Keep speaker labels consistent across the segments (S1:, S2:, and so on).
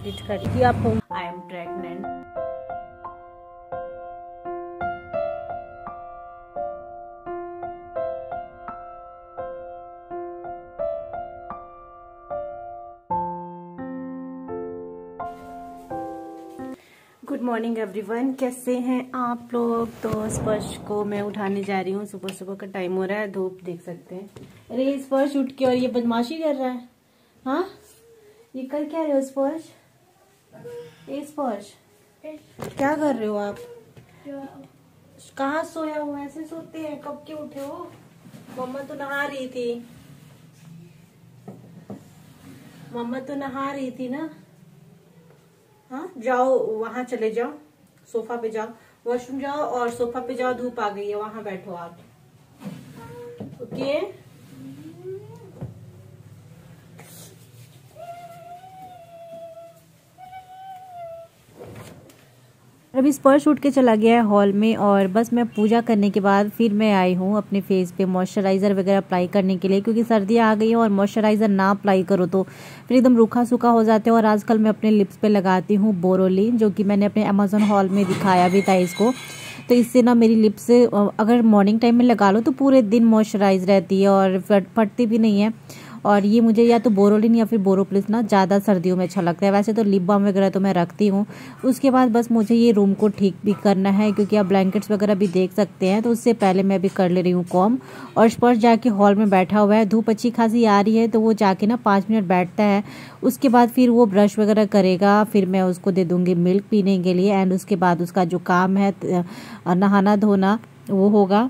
S1: Edit करी आप। I am pregnant. Good morning everyone, कैसे हैं आप लोग। तो स्पर्श को मैं उठाने जा रही हूँ। सुबह सुबह का टाइम हो रहा है, धूप देख सकते हैं। अरे स्पर्श उठ के और ये बदमाशी कर रहा है। हाँ, ये कर क्या रहे हो स्पर्श? ए स्पर्श, क्या कर रहे हो आप? कहाँ सोया हुआ? ऐसे सोते हैं? कब के उठे हो? मम्मा तो नहा रही थी। मम्मा तो नहा रही थी ना। हाँ, जाओ वहां चले जाओ, सोफा पे जाओ, वॉशरूम जाओ और सोफा पे जाओ। धूप आ गई है, वहां बैठो आप। ओके। अभी स्पर्श उठ के चला गया है हॉल में, और बस मैं पूजा करने के बाद फिर मैं आई हूँ अपने फेस पे मॉइस्चराइज़र वगैरह अप्लाई करने के लिए, क्योंकि सर्दियाँ आ गई हैं और मॉइस्चराइज़र ना अप्लाई करो तो फिर एकदम रूखा सूखा हो जाते हैं। और आजकल मैं अपने लिप्स पे लगाती हूँ बोरोलिन, जो कि मैंने अपने अमेजोन हॉल में दिखाया भी था इसको। तो इससे ना मेरी लिप्स अगर मॉर्निंग टाइम में लगा लो तो पूरे दिन मॉइस्चराइज रहती है और फटती भी नहीं है। और ये मुझे या तो बोरोलिन या फिर बोरोप्लिस ना ज़्यादा सर्दियों में अच्छा लगता है। वैसे तो लिप बाम वगैरह तो मैं रखती हूँ। उसके बाद बस मुझे ये रूम को ठीक भी करना है, क्योंकि आप ब्लैंकेट्स वगैरह भी देख सकते हैं। तो उससे पहले मैं भी कर ले रही हूँ कॉम। और स्पर्श जाके हॉल में बैठा हुआ है। धूप अच्छी खासी आ रही है तो वो जाके ना 5 मिनट बैठता है। उसके बाद फिर वो ब्रश वगैरह करेगा, फिर मैं उसको दे दूँगी मिल्क पीने के लिए। एंड उसके बाद उसका जो काम है नहाना धोना वो होगा।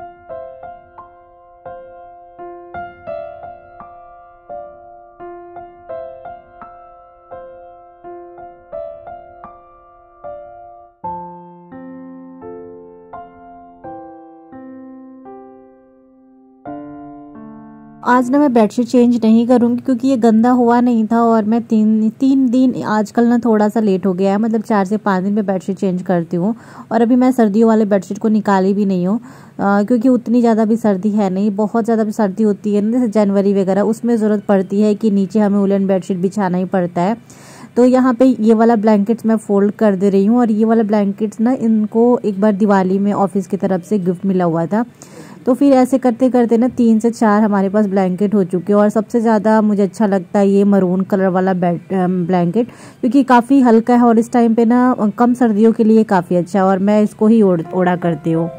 S1: आज ना मैं बेडशीट चेंज नहीं करूँगी, क्योंकि ये गंदा हुआ नहीं था। और मैं तीन दिन आजकल ना थोड़ा सा लेट हो गया है, मतलब 4 से 5 दिन में बेडशीट चेंज करती हूँ। और अभी मैं सर्दियों वाले बेडशीट को निकाली भी नहीं हूँ, क्योंकि उतनी ज़्यादा भी सर्दी है नहीं। बहुत ज़्यादा भी सर्दी होती है ना, जैसे जनवरी वगैरह, उसमें ज़रूरत पड़ती है कि नीचे हमें वुलन बेडशीट बिछाना ही पड़ता है। तो यहाँ पे ये वाला ब्लैंकेट्स मैं फोल्ड कर दे रही हूँ। और ये वाला ब्लैंकेट्स ना इनको एक बार दिवाली में ऑफिस की तरफ से गिफ्ट मिला हुआ था। तो फिर ऐसे करते करते ना 3 से 4 हमारे पास ब्लैंकेट हो चुके हैं। और सबसे ज़्यादा मुझे अच्छा लगता है ये मरून कलर वाला ब्लैंकेट, क्योंकि काफ़ी हल्का है और इस टाइम पे ना कम सर्दियों के लिए काफ़ी अच्छा है। और मैं इसको ही ओढ़ा करती हूँ।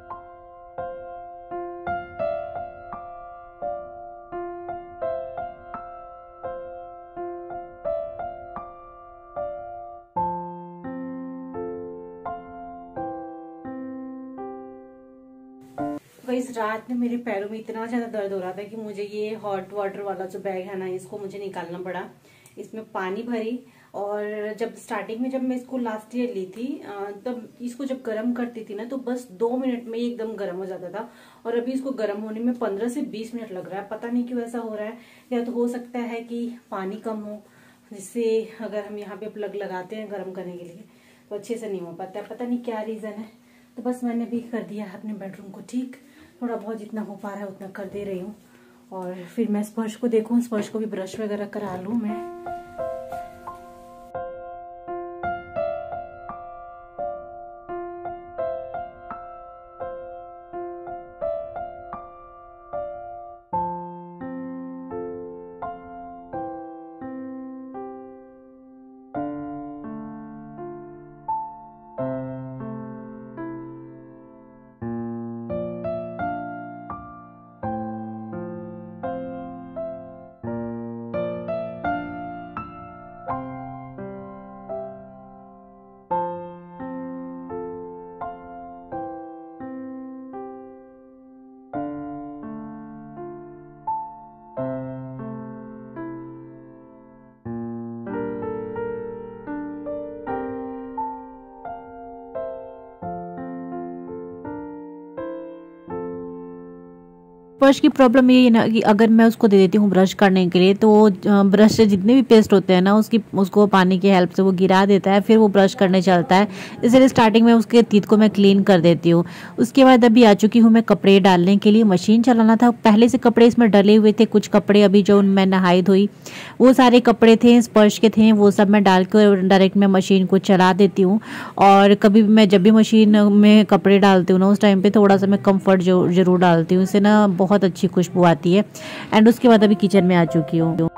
S1: इस रात में मेरे पैरों में इतना ज्यादा दर्द हो रहा था कि मुझे ये हॉट वाटर वाला जो बैग है ना, इसको मुझे निकालना पड़ा। इसमें पानी भरी, और जब स्टार्टिंग में जब मैं इसको लास्ट ईयर ली थी तब इसको जब गर्म करती थी ना तो बस 2 मिनट में एकदम गर्म हो जाता था। और अभी इसको गर्म होने में 15 से 20 मिनट लग रहा है। पता नहीं क्यों ऐसा हो रहा है। या तो हो सकता है कि पानी कम हो, जिससे अगर हम यहाँ पे प्लग लगाते हैं गर्म करने के लिए तो अच्छे से नहीं हो पाता है। पता नहीं क्या रीजन है। तो बस मैंने भी कर दिया अपने बेडरूम को ठीक। थोड़ा बहुत जितना हो पा रहा है उतना कर दे रही हूँ। और फिर मैं स्पर्श को देखूँ, स्पर्श को भी ब्रश वगैरह करा लूँ मैं। फर्श की प्रॉब्लम ये है ना कि अगर मैं उसको दे देती हूँ ब्रश करने के लिए तो ब्रश से जितने भी पेस्ट होते हैं ना उसको पानी की हेल्प से वो गिरा देता है, फिर वो ब्रश करने चलता है। इसलिए स्टार्टिंग में उसके टीथ को मैं क्लीन कर देती हूँ। उसके बाद अभी आ चुकी हूँ मैं कपड़े डालने के लिए। मशीन चलाना था, पहले से कपड़े इसमें डले हुए थे। कुछ कपड़े अभी जो मैं नहाई धोई वो सारे कपड़े थे स्पर्श के थे, वो सब मैं डाल कर डायरेक्ट मैं मशीन को चला देती हूँ। और कभी भी मैं जब भी मशीन में कपड़े डालती हूँ ना उस टाइम पे थोड़ा सा मैं कंफर्ट जरूर डालती हूँ, इससे ना बहुत अच्छी खुशबू आती है। एंड उसके बाद अभी किचन में आ चुकी हूँ।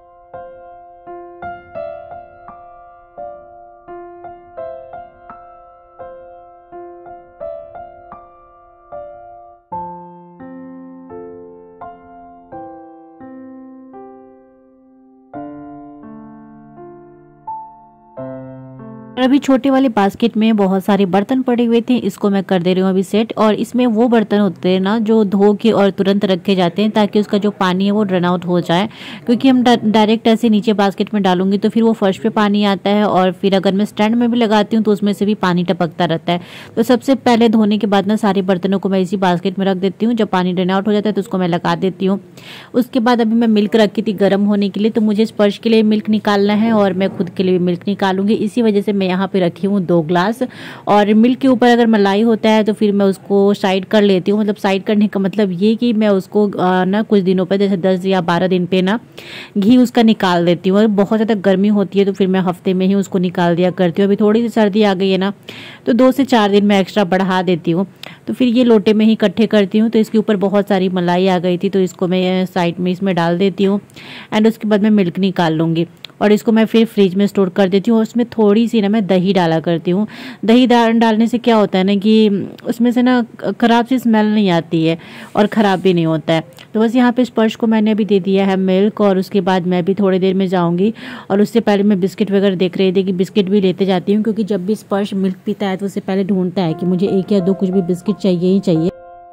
S1: और अभी छोटे वाले बास्केट में बहुत सारे बर्तन पड़े हुए थे, इसको मैं कर दे रही हूँ अभी सेट। और इसमें वो बर्तन होते हैं ना जो धो के और तुरंत रखे जाते हैं ताकि उसका जो पानी है वो रन आउट हो जाए, क्योंकि हम डायरेक्ट ऐसे नीचे बास्केट में डालूंगी तो फिर वो फर्श पे पानी आता है और फिर अगर मैं स्टैंड में भी लगाती हूँ तो उसमें से भी पानी टपकता रहता है। तो सबसे पहले धोने के बाद ना सारे बर्तनों को मैं इसी बास्केट में रख देती हूँ, जब पानी रन आउट हो जाता है तो उसको मैं लगा देती हूँ। उसके बाद अभी मैं मिल्क रखी थी गर्म होने के लिए, तो मुझे स्पर्श के लिए मिल्क निकालना है और मैं खुद के लिए भी मिल्क निकालूंगी। इसी वजह से मैं यहाँ पे रखी हूँ 2 ग्लास। और मिल्क के ऊपर अगर मलाई होता है तो फिर मैं उसको साइड कर लेती हूँ। मतलब साइड करने का मतलब ये कि मैं उसको ना कुछ दिनों पर जैसे 10 या 12 दिन पे ना घी उसका निकाल देती हूँ। और बहुत ज़्यादा गर्मी होती है तो फिर मैं हफ्ते में ही उसको निकाल दिया करती हूँ। अभी थोड़ी सी सर्दी आ गई है ना तो 2 से 4 दिन मैं एक्स्ट्रा बढ़ा देती हूँ। तो फिर ये लोटे में ही इकट्ठे करती हूँ। तो इसके ऊपर बहुत सारी मलाई आ गई थी तो इसको मैं साइड में इसमें डाल देती हूँ। एंड उसके बाद मैं मिल्क निकाल लूँगी और इसको मैं फिर फ्रिज में स्टोर कर देती हूँ। और उसमें थोड़ी सी ना मैं दही डाला करती हूँ। दही डालने से क्या होता है ना कि उसमें से ना खराब सी स्मेल नहीं आती है और ख़राब भी नहीं होता है। तो बस यहाँ पे स्पर्श को मैंने अभी दे दिया है मिल्क और उसके बाद मैं भी थोड़ी देर में जाऊँगी। और उससे पहले मैं बिस्किट वगैरह देख रही थी कि बिस्किट भी लेते जाती हूँ, क्योंकि जब भी स्पर्श मिल्क पीता है तो उससे पहले ढूंढता है कि मुझे 1 या 2 कुछ भी बिस्किट चाहिए ही चाहिए।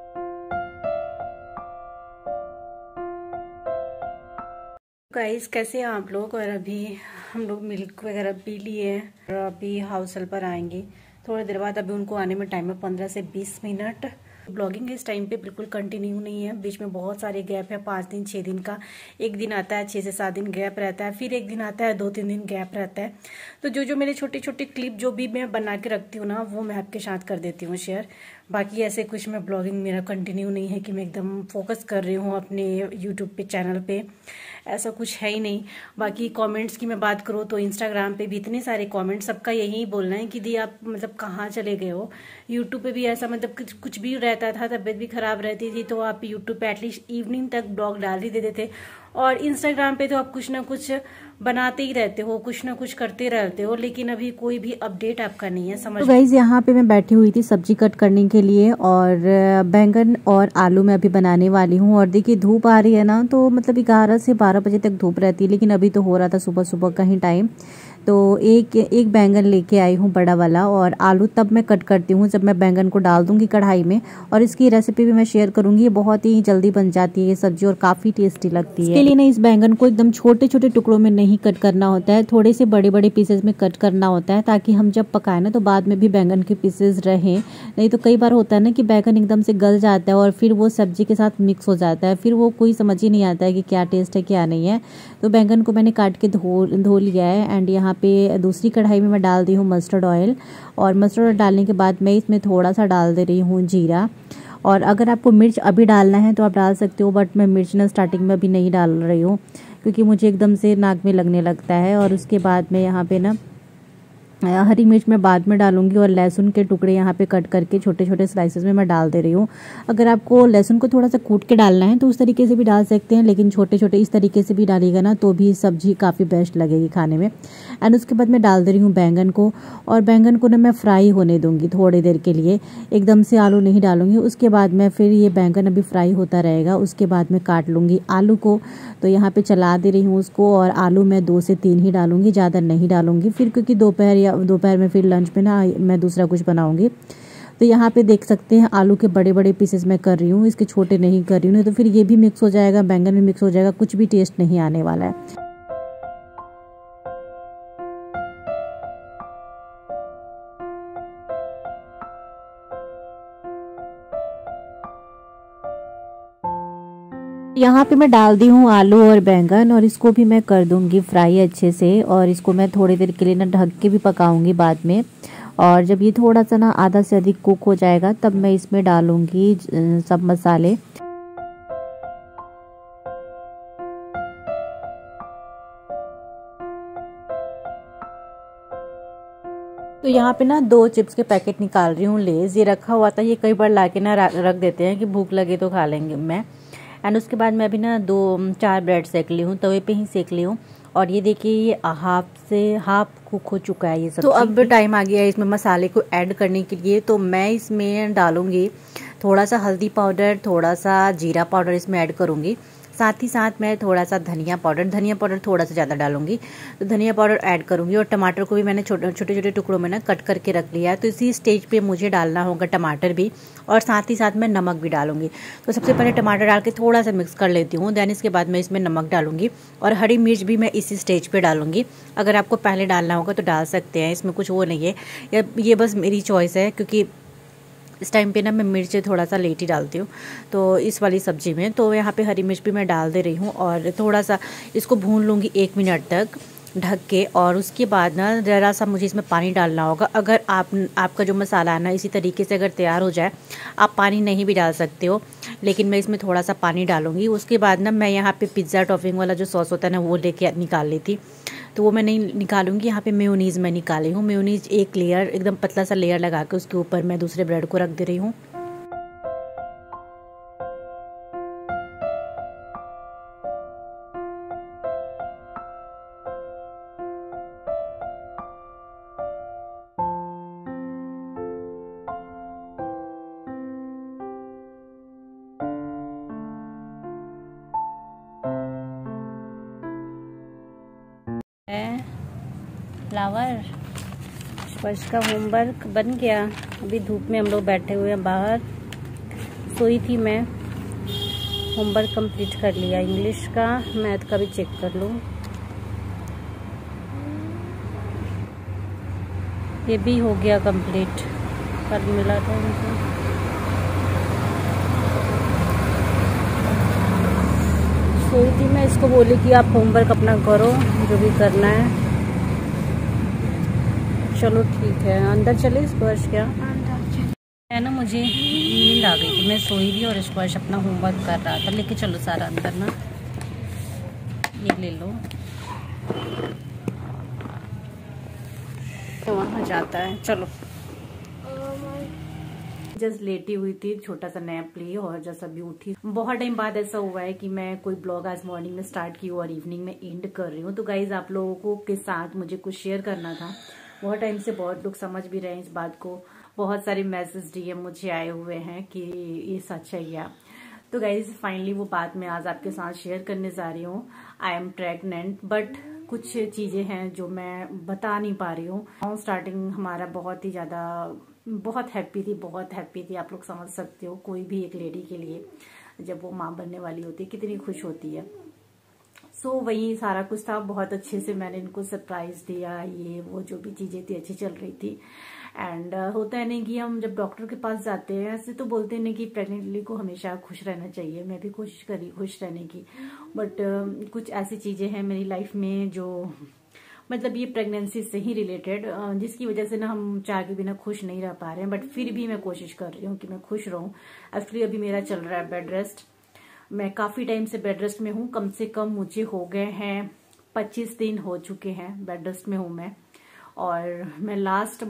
S2: गाइस कैसे हैं आप लोग। और अभी हम लोग मिल्क वगैरह पी लिए हैं और अभी हाउस हेल्पर आएंगे थोड़ी देर बाद। अभी उनको आने में टाइम है 15 से 20 मिनट। ब्लॉगिंग इस टाइम पे बिल्कुल कंटिन्यू नहीं है, बीच में बहुत सारे गैप है, 5 दिन 6 दिन का। एक दिन आता है 6 से 7 दिन गैप रहता है, फिर एक दिन आता है 2-3 दिन गैप रहता है। तो जो मेरे छोटे छोटे क्लिप जो भी मैं बना के रखती हूँ ना वो मैं आपके साथ कर देती हूँ शेयर। बाकी ऐसे कुछ मैं ब्लॉगिंग मेरा कंटिन्यू नहीं है कि मैं एकदम फोकस कर रही हूँ अपने यूट्यूब पे चैनल पे, ऐसा कुछ है ही नहीं। बाकी कमेंट्स की मैं बात करूँ तो इंस्टाग्राम पे भी इतने सारे कमेंट्स, सबका यही बोलना है कि दी आप मतलब कहाँ चले गए हो। यूट्यूब पे भी ऐसा मतलब कुछ भी रहता था, तबीयत भी खराब रहती थी तो आप यूट्यूब पे एटलीस्ट इवनिंग तक ब्लॉग डाल ही देते थे। और इंस्टाग्राम पे तो आप कुछ ना कुछ बनाते ही रहते हो, कुछ ना कुछ करते रहते हो, लेकिन अभी कोई भी अपडेट आपका नहीं है समझ।
S1: तो गाइज यहाँ पे मैं बैठी हुई थी सब्जी कट करने के लिए और बैंगन और आलू मैं अभी बनाने वाली हूँ। और देखिए धूप आ रही है ना, तो मतलब 11 से 12 बजे तक धूप रहती है, लेकिन अभी तो हो रहा था सुबह सुबह का ही टाइम। तो एक बैंगन लेके आई हूँ बड़ा वाला, और आलू तब मैं कट करती हूँ जब मैं बैंगन को डाल दूंगी कढ़ाई में। और इसकी रेसिपी भी मैं शेयर करूंगी, ये बहुत ही जल्दी बन जाती है ये सब्जी और काफ़ी टेस्टी लगती है। इसके लिए ना इस बैंगन को एकदम छोटे छोटे टुकड़ों में नहीं कट करना होता है, थोड़े से बड़े बड़े पीसेज में कट करना होता है, ताकि हम जब पकाए ना तो बाद में भी बैंगन के पीसेज रहें। नहीं तो कई बार होता है ना कि बैंगन एकदम से गल जाता है और फिर वो सब्जी के साथ मिक्स हो जाता है, फिर वो कोई समझ ही नहीं आता है कि क्या टेस्ट है क्या नहीं है। तो बैंगन को मैंने काट के धो लिया है। एंड यहाँ पे दूसरी कढ़ाई में मैं डाल दी हूँ मस्टर्ड ऑयल। और मस्टर्ड ऑयल डालने के बाद मैं इसमें थोड़ा सा डाल दे रही हूँ जीरा। और अगर आपको मिर्च अभी डालना है तो आप डाल सकते हो, बट मैं मिर्च ना स्टार्टिंग में अभी नहीं डाल रही हूँ क्योंकि मुझे एकदम से नाक में लगने लगता है। और उसके बाद में यहाँ पे ना हरी मिर्च मैं बाद में डालूंगी और लहसुन के टुकड़े यहाँ पे कट करके छोटे छोटे स्लाइसेस में मैं डाल दे रही हूँ। अगर आपको लहसुन को थोड़ा सा कूट के डालना है तो उस तरीके से भी डाल सकते हैं, लेकिन छोटे छोटे इस तरीके से भी डालिएगा ना तो भी सब्जी काफ़ी बेस्ट लगेगी खाने में। एंड उसके बाद मैं डाल दे रही हूँ बैंगन को, और बैंगन को ना मैं फ्राई होने दूँगी थोड़ी देर के लिए, एकदम से आलू नहीं डालूंगी। उसके बाद मैं फिर ये बैंगन अभी फ्राई होता रहेगा, उसके बाद मैं काट लूँगी आलू को। तो यहाँ पे चला दे रही हूँ उसको, और आलू मैं 2 से 3 ही डालूंगी, ज़्यादा नहीं डालूंगी फिर, क्योंकि दोपहर में फिर लंच में ना मैं दूसरा कुछ बनाऊंगी। तो यहाँ पे देख सकते हैं आलू के बड़े बड़े पीसेस मैं कर रही हूँ, इसके छोटे नहीं कर रही हूँ, नहीं तो फिर ये भी मिक्स हो जाएगा, बैंगन भी मिक्स हो जाएगा, कुछ भी टेस्ट नहीं आने वाला है। यहाँ पे मैं डाल दी हूँ आलू और बैंगन, और इसको भी मैं कर दूंगी फ्राई अच्छे से, और इसको मैं थोड़ी देर के लिए ना ढक के भी पकाऊंगी बाद में। और जब ये थोड़ा सा ना आधा से अधिक कुक हो जाएगा तब मैं इसमें डालूंगी सब मसाले। तो यहाँ पे ना 2 चिप्स के पैकेट निकाल रही हूँ लेज़। ये रखा हुआ था, ये कई बार ला के ना रख देते हैं कि भूख लगे तो खा लेंगे मैं। एंड उसके बाद मैं अभी ना 2-4 ब्रेड सेक ली हूँ, तवे पे ही सेक ली हूँ। और ये देखिए ये हाफ कुक हो चुका है ये सब। तो अब टाइम आ गया है इसमें मसाले को ऐड करने के लिए। तो मैं इसमें डालूंगी थोड़ा सा हल्दी पाउडर, थोड़ा सा जीरा पाउडर इसमें ऐड करूँगी। साथ ही साथ मैं थोड़ा सा धनिया पाउडर थोड़ा सा ज़्यादा डालूंगी। तो धनिया पाउडर ऐड करूंगी। और टमाटर को भी मैंने छोटे छोटे टुकड़ों में ना कट करके रख लिया है। तो इसी स्टेज पे मुझे डालना होगा टमाटर भी, और साथ ही साथ मैं नमक भी डालूंगी। तो सबसे पहले टमाटर डाल के थोड़ा सा मिक्स कर लेती हूँ, देन इसके बाद मैं इसमें नमक डालूंगी। और हरी मिर्च भी मैं इसी स्टेज पे डालूंगी। अगर आपको पहले डालना होगा तो डाल सकते हैं, इसमें कुछ वो नहीं है, ये बस मेरी चॉइस है, क्योंकि इस टाइम पे ना मैं मिर्च थोड़ा सा लेट ही डालती हूँ तो इस वाली सब्ज़ी में। तो यहाँ पे हरी मिर्च भी मैं डाल दे रही हूँ, और थोड़ा सा इसको भून लूँगी 1 मिनट तक ढक के। और उसके बाद ना ज़रा सा मुझे इसमें पानी डालना होगा। अगर आपका जो मसाला है ना इसी तरीके से अगर तैयार हो जाए, आप पानी नहीं भी डाल सकते हो, लेकिन मैं इसमें थोड़ा सा पानी डालूँगी। उसके बाद ना मैं यहाँ पे पिज़्ज़ा टॉपिंग वाला जो सॉस होता है ना वो लेके निकाल ली थी, तो वो मैं नहीं निकालूंगी। यहाँ पे मेयोनीज़ मैं निकाली हूँ। मेयोनीज़ एक लेयर, एकदम पतला सा लेयर लगा के उसके ऊपर मैं दूसरे ब्रेड को रख दे रही हूँ। फ्लावर स्पर्श का होमवर्क बन गया। अभी धूप में हम लोग बैठे हुए हैं बाहर। सोई थी मैं, होमवर्क कंप्लीट कर लिया इंग्लिश का, मैथ का भी चेक कर लूँ। ये भी हो गया कंप्लीट, कल मिला था मुझे। सोई थी मैं, इसको बोली कि आप होमवर्क अपना करो जो भी करना है। चलो ठीक है, अंदर चले स्पर्श क्या है ना, मुझे नींद आ गई थी, मैं सोई भी और स्पर्श अपना होमवर्क कर रहा था। लेके चलो सारा अंदर ना, ये ले लो, तो वहाँ जाता है। चलो जस्ट लेटी हुई थी, छोटा सा नैप ली और जस्ट अभी उठी। बहुत टाइम बाद ऐसा हुआ है कि मैं कोई ब्लॉग आज मॉर्निंग में स्टार्ट की और इवनिंग में एंड कर रही हूँ। तो गाइज आप लोगों को के साथ मुझे कुछ शेयर करना था। बहुत टाइम से बहुत लोग समझ भी रहे हैं इस बात को, बहुत सारे मैसेज डीएम मुझे आए हुए हैं कि ये सच है क्या। तो गाइज फाइनली वो बात मैं आज आपके साथ शेयर करने जा रही हूँ। आई एम प्रेग्नेंट, बट कुछ चीजें हैं जो मैं बता नहीं पा रही हूँ। स्टार्टिंग हमारा बहुत ही ज्यादा बहुत हैप्पी थी। आप लोग समझ सकते हो कोई भी एक लेडी के लिए जब वो माँ बनने वाली होती है कितनी खुश होती है। सो वही सारा कुछ था, बहुत अच्छे से मैंने इनको सरप्राइज दिया, ये वो जो भी चीजें थी अच्छी चल रही थी। एंड होता है नहीं कि हम जब डॉक्टर के पास जाते हैं, ऐसे तो बोलते हैं कि प्रेग्नेंट लेडी को हमेशा खुश रहना चाहिए, मैं भी कोशिश करी खुश रहने की, बट कुछ ऐसी चीजें हैं मेरी लाइफ में जो मतलब ये प्रेगनेंसी से ही रिलेटेड, जिसकी वजह से ना हम चाह के बिना खुश नहीं रह पा रहे हैं। बट फिर भी मैं कोशिश कर रही हूँ कि मैं खुश रहूं। एक्चुअली अभी मेरा चल रहा है बेड रेस्ट, मैं काफी टाइम से बेड रेस्ट में हूँ। कम से कम मुझे हो गए हैं 25 दिन हो चुके हैं बेड रेस्ट में हूँ मैं। और मैं लास्ट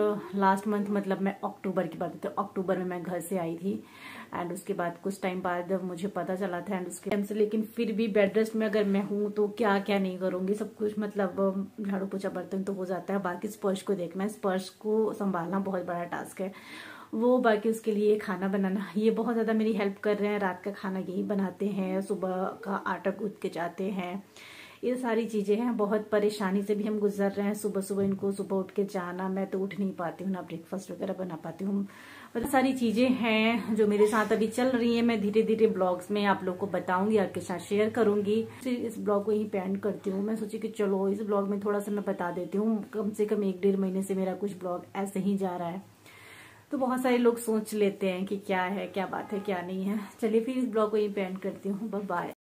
S1: मंथ मतलब मैं अक्टूबर की बात है, तो अक्टूबर में मैं घर से आई थी। एंड उसके बाद कुछ टाइम बाद मुझे पता चला था, एंड उसके टाइम से लेकिन फिर भी बेड रेस्ट में अगर मैं हूँ तो क्या क्या नहीं करूंगी, सब कुछ मतलब झाड़ू पोछा बर्तन तो हो जाता है, बाकी स्पर्श को देखना है, स्पर्श को संभालना बहुत बड़ा टास्क है वो। बाकी उसके लिए खाना बनाना, ये बहुत ज्यादा मेरी हेल्प कर रहे हैं। रात का खाना यही बनाते हैं, सुबह का आटा गूंथ के जाते हैं, ये सारी चीजें हैं। बहुत परेशानी से भी हम गुजर रहे हैं। सुबह सुबह इनको सुबह उठ के जाना, मैं तो उठ नहीं पाती हूँ, ना ब्रेकफास्ट वगैरह बना पाती हूँ। बहुत सारी चीजें हैं जो मेरे साथ अभी चल रही हैं। मैं धीरे धीरे ब्लॉग्स में आप लोग को बताऊंगी, आपके साथ शेयर करूंगी। इस ब्लॉग को यहीं पे एंड करती हूँ। मैं सोची कि चलो इस ब्लॉग में थोड़ा सा मैं बता देती हूँ। कम से कम 1-1.5 महीने से मेरा कुछ ब्लॉग ऐसे ही जा रहा है।
S2: तो बहुत सारे लोग सोच लेते हैं कि क्या है, क्या बात है, क्या नहीं है। चलिए फिर इस ब्लॉग को यहीं पे एंड करती हूँ। Bye bye.